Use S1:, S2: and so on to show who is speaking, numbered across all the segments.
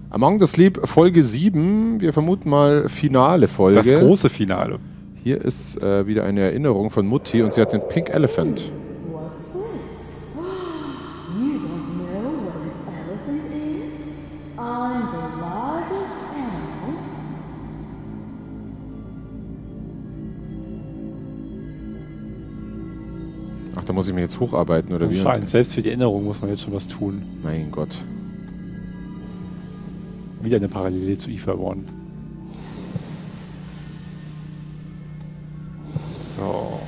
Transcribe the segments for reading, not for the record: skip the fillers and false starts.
S1: Among the Sleep Folge 7. Wir vermuten mal Finale Folge.
S2: Das große Finale.
S1: Hier ist wieder eine Erinnerung von Mutti und sie hat den Pink Elephant. Ach, da muss ich mich jetzt hocharbeiten, oder wie?
S2: Scheint. Selbst für die Erinnerung muss man jetzt schon was tun.
S1: Mein Gott.
S2: Wieder eine Parallele zu Eva One. So.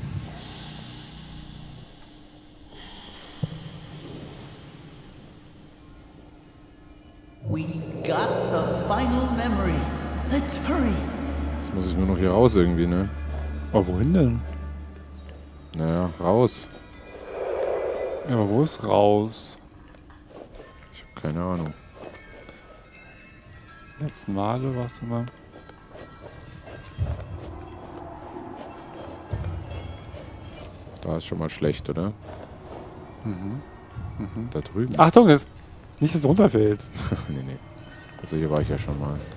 S3: We got the final memory. Let's hurry.
S1: Jetzt muss ich nur noch hier raus irgendwie, ne?
S2: Oh, wohin denn?
S1: Naja, raus.
S2: Ja, aber wo ist raus?
S1: Ich habe keine Ahnung.
S2: Letzten Male warst du mal.
S1: Da ist schon mal schlecht, oder? Da drüben.
S2: Achtung, nicht, dass du runterfällst.
S1: Nee. Also hier war ich ja schon mal.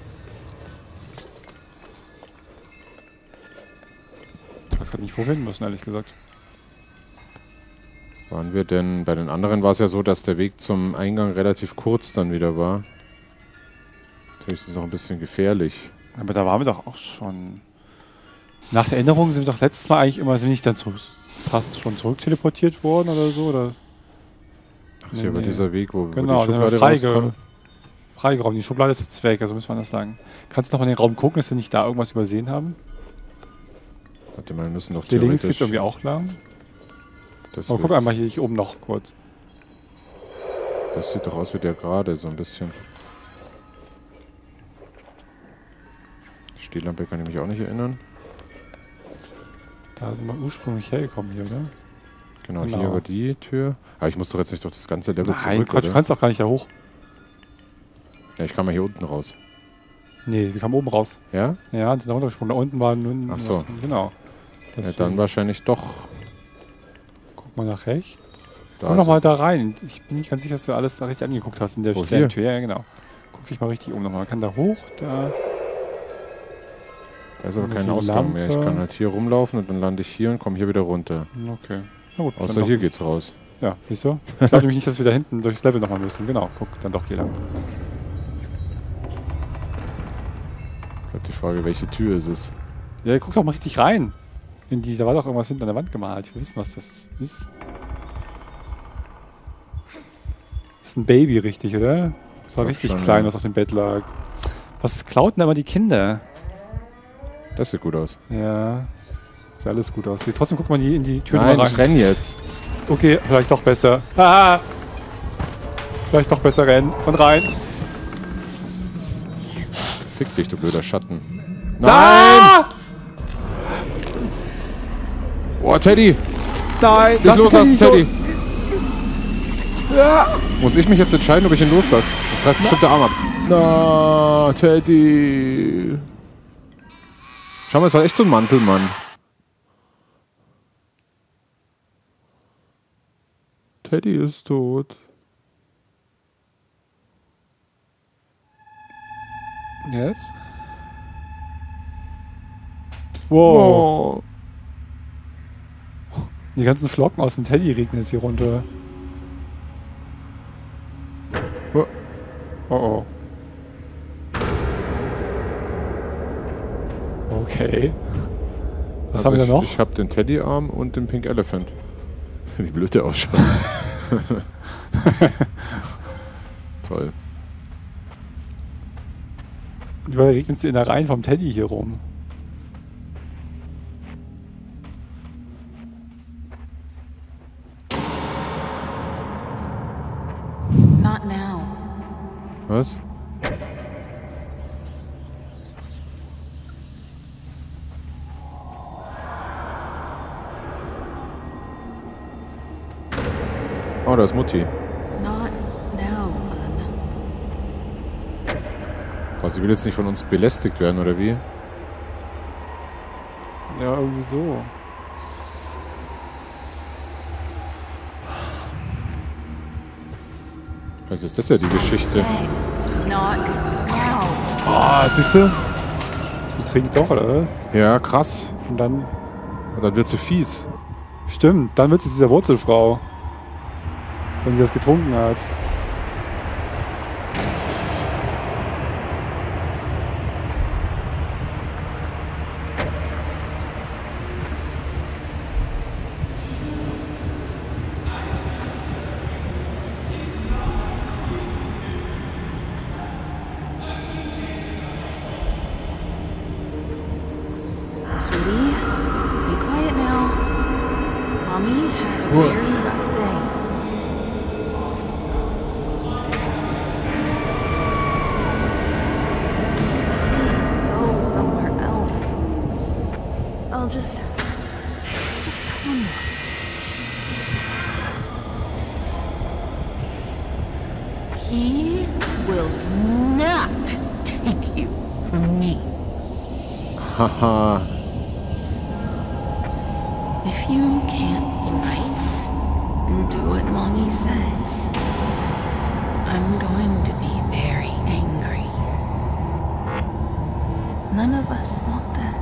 S2: Ich weiß gerade nicht, wo wir hin müssen, ehrlich gesagt.
S1: Waren wir denn... Bei den anderen war es ja so, dass der Weg zum Eingang relativ kurz dann wieder war. Natürlich ist es auch ein bisschen gefährlich.
S2: Aber da waren wir doch auch schon. Nach der Erinnerung sind wir doch letztes Mal eigentlich immer, sind wir nicht dann fast schon zurück teleportiert worden oder so? Oder?
S1: Ach, hier war dieser Weg, wo
S2: genau,
S1: die
S2: den haben wir
S1: Schublade rauskam.
S2: freigeräumt. Die Schublade ist jetzt weg, also müssen wir anders sagen. Kannst du noch in den Raum gucken, dass wir nicht da irgendwas übersehen haben?
S1: Warte mal, wir müssen doch
S2: Hier links
S1: theoretisch...
S2: geht's irgendwie auch lang.
S1: Das,
S2: Aber guck einmal hier oben noch kurz.
S1: das sieht doch aus wie der gerade, so ein bisschen. Die Stehlampe kann ich mich auch nicht erinnern.
S2: Da sind wir ursprünglich hergekommen hier, oder?
S1: Genau,
S2: Genau.
S1: hier über die Tür. Aber ich muss doch jetzt nicht durch das ganze Level
S2: Nein,
S1: zurück,
S2: Quatsch, du
S1: oder?
S2: kannst auch gar nicht da hoch.
S1: Ja, ich kann mal hier unten raus.
S2: Nee, wir kamen oben raus.
S1: Ja?
S2: Ja, und sind da runtergesprungen. Da unten war nun...
S1: Ach so.
S2: Genau.
S1: Ja,
S2: Deswegen.
S1: dann wahrscheinlich doch.
S2: Guck mal nach rechts.
S1: Da
S2: Komm
S1: ist
S2: noch mal
S1: er.
S2: da rein. Ich bin nicht ganz sicher, dass du alles da richtig angeguckt hast in der
S1: Wo,
S2: Sterntür. Ja, genau. Guck dich mal richtig um nochmal. Man kann da hoch, da...
S1: Da ist aber
S2: Noch
S1: kein
S2: die
S1: Ausgang mehr. Ich
S2: Lampe.
S1: kann halt hier rumlaufen und dann lande ich hier und komme hier wieder runter.
S2: Okay. Na gut,
S1: Außer
S2: dann
S1: hier
S2: doch.
S1: geht's raus.
S2: Ja, siehst du? Ich glaube nämlich nicht, dass wir da hinten durchs Level nochmal müssen. Genau, guck, dann doch hier lang.
S1: Ich habe die Frage, welche Tür ist es?
S2: Ja, guck doch mal richtig rein. Da war doch irgendwas hinten an der Wand gemalt. Wir wissen, was das ist. Das ist ein Baby, richtig, oder? Das war
S1: Glaub
S2: richtig
S1: schon,
S2: klein,
S1: ja.
S2: was auf dem Bett lag. Was klauten da immer die Kinder?
S1: Das sieht gut aus.
S2: Ja. Sieht alles gut aus. Trotzdem guck mal in die Tür
S1: Nein,
S2: mal
S1: ich
S2: rein.
S1: renn jetzt.
S2: Okay, vielleicht doch besser. Ah! Vielleicht doch besser rennen und rein.
S1: Fick dich, du blöder Schatten.
S2: Ah!
S1: Oh, Teddy!
S2: Nein!
S1: Nicht loslassen, Teddy!
S2: Ja.
S1: Muss ich mich jetzt entscheiden, ob ich ihn loslasse? Jetzt reißt bestimmt der Arm ab. Na, Teddy! Schau mal, es war echt so ein Mantelmann. Teddy ist tot.
S2: Jetzt? Wow.
S1: Oh.
S2: Die ganzen Flocken aus dem Teddy regnen jetzt hier runter.
S1: Oh.
S2: Oh oh. Okay. Was haben wir da noch?
S1: Ich habe den Teddy-Arm und den Pink Elephant. Wie blöd der ausschaut. Toll.
S2: Überall regnet es in der Reihen vom Teddy hier rum.
S4: Not now.
S1: Was? Oh, da ist Mutti.
S4: Not now, Hun.
S1: Boah, sie will jetzt nicht von uns belästigt werden, oder wie?
S2: Ja, irgendwie so.
S1: Vielleicht ist das ja die Geschichte.
S4: Instead, Not now.
S1: Ah, siehst du?
S2: Die trinkt doch, oder was?
S1: Ja, krass.
S2: Und dann...
S1: Und dann wird sie fies.
S2: Stimmt, dann wird sie dieser Wurzelfrau. Wenn sie das getrunken hat.
S4: Sweetie, be quiet now. Mommy had a
S1: What?
S4: very rough day. Please go somewhere else. I'll just tell me. He will not take you from me.
S1: Haha.
S4: If you can't be nice and do what Mommy says, I'm going to be very angry. None of us want that.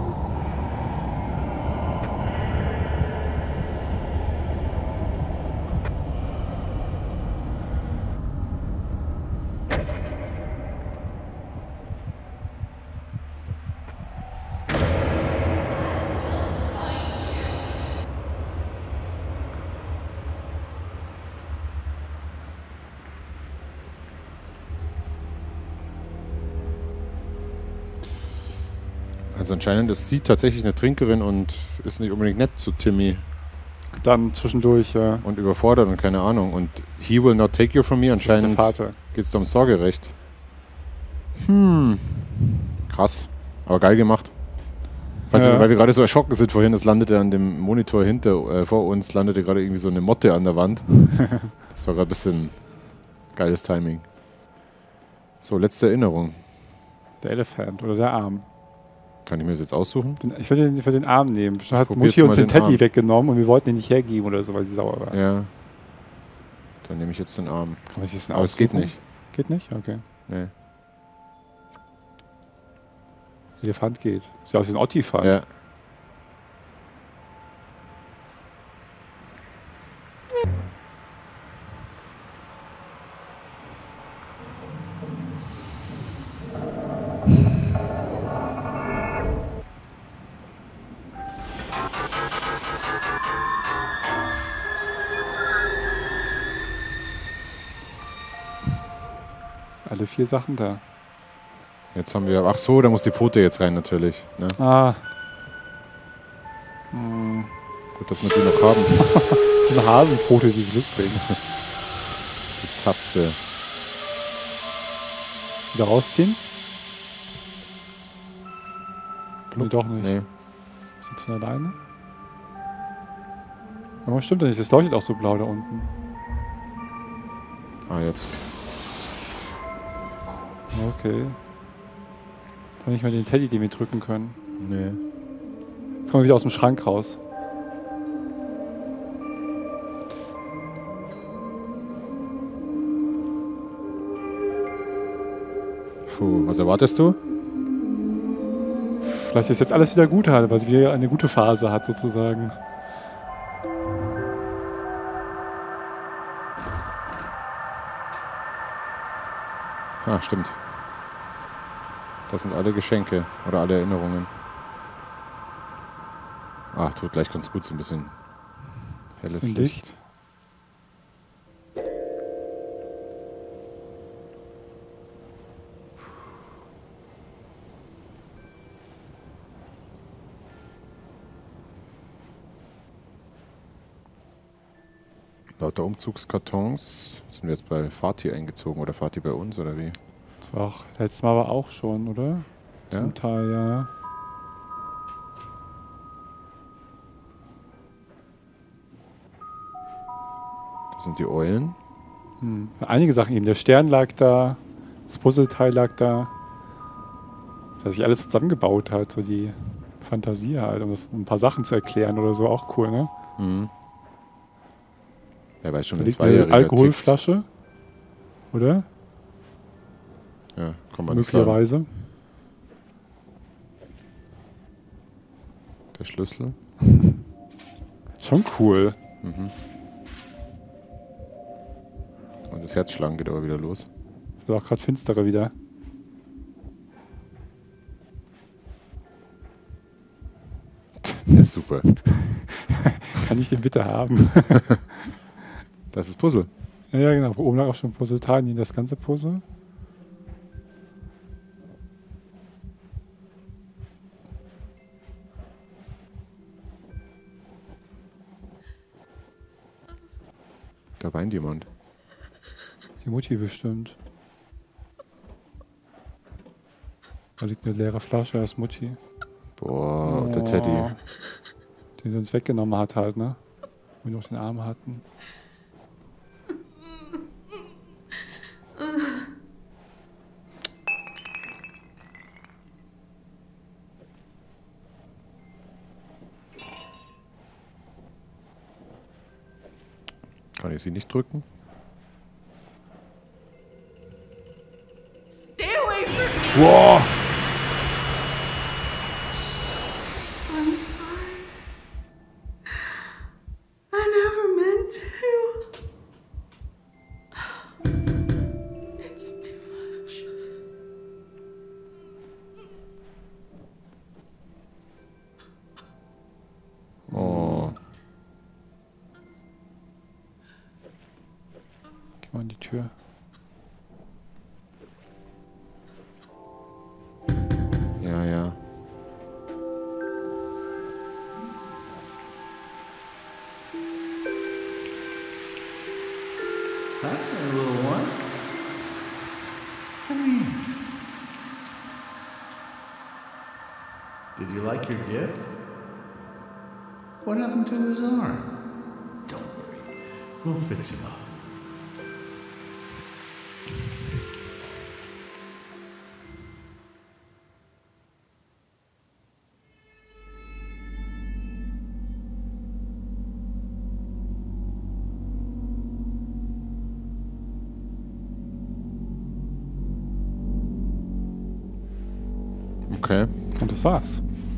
S1: Also anscheinend ist sie tatsächlich eine Trinkerin und ist nicht unbedingt nett zu Timmy.
S2: Dann zwischendurch, ja.
S1: Und überfordert und keine Ahnung. Und he will not take you from me.
S2: Der
S1: Anscheinend
S2: Vater.
S1: geht es um Sorgerecht. Krass. Aber geil gemacht. Weißt
S2: Ja.
S1: du, weil wir gerade so erschrocken sind vorhin, es landete an dem Monitor vor uns, landete gerade irgendwie so eine Motte an der Wand. Das war gerade ein bisschen geiles Timing. So, letzte Erinnerung.
S2: Der Elefant oder der Arm.
S1: Kann ich mir das jetzt aussuchen?
S2: Ich würde den Arm nehmen. Bestimmt hat
S1: Probier
S2: Mutti
S1: jetzt
S2: uns
S1: mal
S2: den
S1: den
S2: Teddy
S1: Arm.
S2: weggenommen und wir wollten ihn nicht hergeben oder so, weil sie sauer war.
S1: Ja. Dann nehme ich jetzt den Arm.
S2: Kann man sich das denn
S1: Aber es geht
S2: aussuchen?
S1: nicht.
S2: Geht nicht? Okay.
S1: Nee.
S2: Elefant geht. Sieht aus wie ein Ottifant.
S1: Ja.
S2: Alle 4 Sachen da.
S1: Jetzt haben wir. Ach so, da muss die Pfote jetzt rein natürlich. Ne?
S2: Ah,
S1: Gut, dass wir die noch haben.
S2: eine Hasenpfote, die Glück bringt.
S1: Die Tatze.
S2: Wieder rausziehen? Nee, doch nicht.
S1: Nee.
S2: Ist sie von alleine? Aber stimmt doch nicht, das leuchtet auch so blau da unten.
S1: Ah, jetzt.
S2: Okay. Jetzt habe ich mal den Teddy, den wir drücken können.
S1: Nee.
S2: Jetzt kommen wir wieder aus dem Schrank raus.
S1: Puh, was erwartest du?
S2: Vielleicht ist jetzt alles wieder gut, weil sie wieder eine gute Phase hat, sozusagen.
S1: Ah, stimmt. Das sind alle Geschenke oder alle Erinnerungen. Ach, tut gleich ganz gut, so ein bisschen helles
S2: Bisschen
S1: Licht.
S2: Licht.
S1: Lauter Umzugskartons. Sind wir jetzt bei Fatih eingezogen oder Fatih bei uns oder wie?
S2: Das war auch, letztes Mal aber auch schon, oder?
S1: Ja?
S2: Zum Teil, ja.
S1: Das sind die Eulen.
S2: Einige Sachen eben. Der Stern lag da, das Puzzleteil lag da. Dass sich alles zusammengebaut hat, so die Fantasie halt, um ein paar Sachen zu erklären oder so, auch cool, ne?
S1: Mhm. Wer weiß schon,
S2: Da
S1: ein
S2: liegt eine
S1: Zweijähriger
S2: Alkoholflasche, oder?
S1: Ja, kann man nicht sagen.
S2: Möglicherweise.
S1: Der Schlüssel.
S2: Schon cool.
S1: Und das Herzschlagen geht aber wieder los.
S2: Wird auch gerade finsterer wieder.
S1: Der ist super.
S2: Kann ich den bitte haben?
S1: Das ist Puzzle.
S2: Ja, genau. Oben lag auch schon Puzzle-Tiny, das ganze Puzzle.
S1: Da weint jemand.
S2: Die Mutti bestimmt. Da liegt eine leere Flasche, das ist Mutti.
S1: Boah, der Teddy.
S2: Den sie uns weggenommen hat halt, ne? Wir noch den Arm hatten.
S1: Kann ich sie nicht drücken?
S4: Stay away from me!
S1: Wow!
S4: I'm sorry. I never meant to. It's too much.
S1: Oh.
S2: Geh mal an die Tür.
S1: Ja, ja.
S3: Hi there, little one. Come here. Did you like your gift? What happened to his arm? Don't worry. We'll fix him up.
S1: Okay.
S2: Und das war's.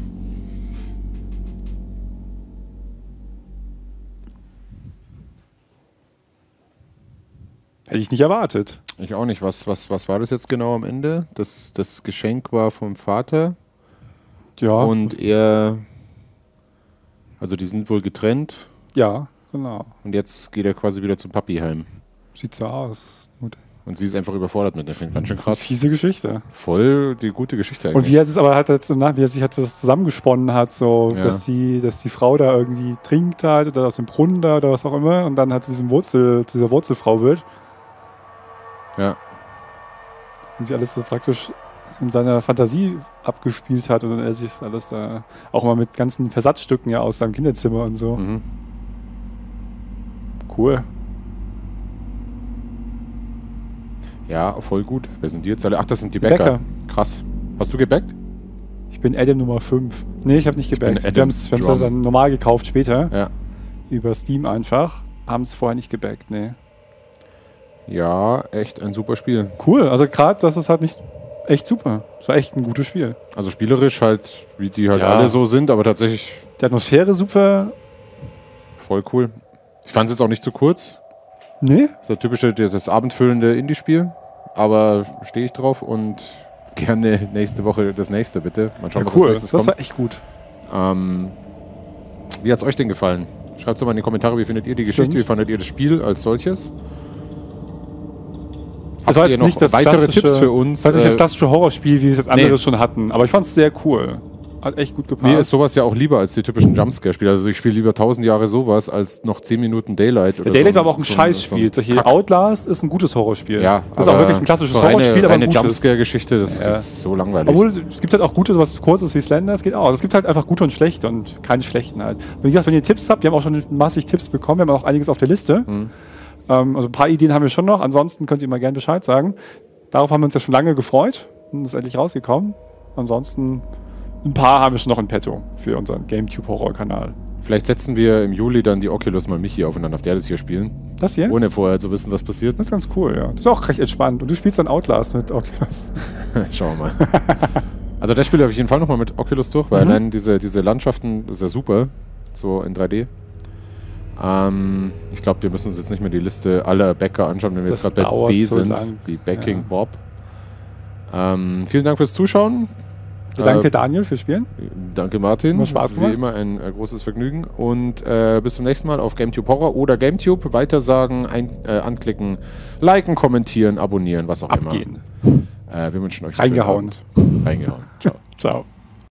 S2: Hätte ich nicht erwartet.
S1: Ich auch nicht. Was war das jetzt genau am Ende? Das Geschenk war vom Vater
S2: Ja.
S1: und er. Also die sind wohl getrennt
S2: Ja, genau.
S1: und jetzt geht er quasi wieder zum Papi heim.
S2: Sieht so aus. Gut.
S1: Und sie ist einfach überfordert mit dem. Ganz schön krass.
S2: Fiese Geschichte.
S1: Voll die gute Geschichte eigentlich.
S2: Und wie er es aber hat jetzt wie er sich hat das zusammengesponnen hat, so
S1: Ja.
S2: dass die Frau da irgendwie trinkt halt oder aus dem Brunnen da oder was auch immer und dann hat sie zu dieser Wurzelfrau wird
S1: Ja.
S2: und sie alles so praktisch in seiner Fantasie abgespielt hat und dann er sich das alles da auch mal mit ganzen Versatzstücken ja aus seinem Kinderzimmer und so.
S1: Mhm.
S2: Cool.
S1: Ja, voll gut. Wer sind die jetzt alle? Ach, das sind die Bäcker. Krass. Hast du gebackt?
S2: Ich bin Adam Nummer 5. Nee, ich habe nicht gebackt.
S1: bin
S2: Wir haben es
S1: Adam
S2: dann normal gekauft später.
S1: Ja.
S2: Über Steam einfach. Haben es vorher nicht gebackt, nee.
S1: Ja, echt ein super Spiel.
S2: Cool, also gerade das ist halt nicht echt super. Es war echt ein gutes Spiel.
S1: Also spielerisch halt, wie die halt
S2: Ja.
S1: alle so sind, aber tatsächlich
S2: Die Atmosphäre super.
S1: voll cool. Ich fand es jetzt auch nicht zu kurz.
S2: Nee?
S1: Das ist das typische, das abendfüllende Indie-Spiel. Aber stehe ich drauf und gerne nächste Woche das nächste, bitte. Mal schauen, was als nächstes
S2: Das
S1: kommt.
S2: war echt gut.
S1: Wie hat es euch denn gefallen? Schreibt es doch mal in die Kommentare, wie findet ihr die Geschichte,
S2: Stimmt.
S1: wie fandet ihr das Spiel als solches?
S2: Das war
S1: Habt ihr
S2: jetzt
S1: noch
S2: nicht das
S1: weitere
S2: klassische,
S1: Tipps für uns?
S2: Das ist nicht das klassische Horrorspiel, wie wir es jetzt
S1: Nee.
S2: andere schon hatten. Aber ich fand es sehr cool. Hat echt gut gepasst.
S1: Mir ist sowas ja auch lieber als die typischen Jumpscare-Spiele. Also ich spiele lieber 1000 Jahre sowas als noch 10 Minuten Daylight.
S2: Der Daylight war aber auch ein Scheißspiel.
S1: So
S2: Solche Outlast ist ein gutes Horrorspiel.
S1: ja,
S2: das ist auch wirklich ein klassisches
S1: so
S2: Horrorspiel, aber ein
S1: eine
S2: gutes.
S1: Jumpscare-Geschichte, das
S2: Ja.
S1: ist so langweilig.
S2: Obwohl, es gibt halt auch gute, was kurz ist wie Slender, es geht auch. Es gibt halt einfach gute und schlechte und keine schlechten halt. Wie gesagt, wenn ihr Tipps habt, wir haben auch schon massig Tipps bekommen, wir haben auch einiges auf der Liste. Also ein paar Ideen haben wir schon noch, ansonsten könnt ihr mal gerne Bescheid sagen. Darauf haben wir uns ja schon lange gefreut und ist endlich rausgekommen. Ansonsten ein paar haben wir schon noch in petto für unseren GameTube-Horror-Kanal.
S1: Vielleicht setzen wir im Juli dann die Oculus mal Michi auf und dann auf der das hier spielen.
S2: Das hier?
S1: Ohne vorher zu wissen, was passiert.
S2: Das ist ganz cool, ja. Das ist auch recht entspannt. Und du spielst dann Outlast mit Oculus.
S1: Schauen wir mal. Also das spiele ich auf jeden Fall nochmal mit Oculus durch, weil allein diese Landschaften, das ist ja super. So in 3D. Ich glaube, wir müssen uns jetzt nicht mehr die Liste aller Bäcker anschauen, wenn wir
S2: Das
S1: jetzt gerade bei
S2: dauert
S1: B
S2: so
S1: sind,
S2: lang.
S1: wie Backing
S2: Ja.
S1: Bob. Vielen Dank fürs Zuschauen.
S2: Danke Daniel fürs Spielen.
S1: Danke Martin.
S2: Hat Spaß gemacht.
S1: Wie immer ein großes Vergnügen. Und bis zum nächsten Mal auf GameTube Horror oder GameTube. Weitersagen, anklicken, liken, kommentieren, abonnieren, was auch
S2: Abgehen.
S1: immer. Wir wünschen euch einen schönen
S2: Reingehauen.
S1: Abend. Reingehauen. Ciao.
S2: Ciao.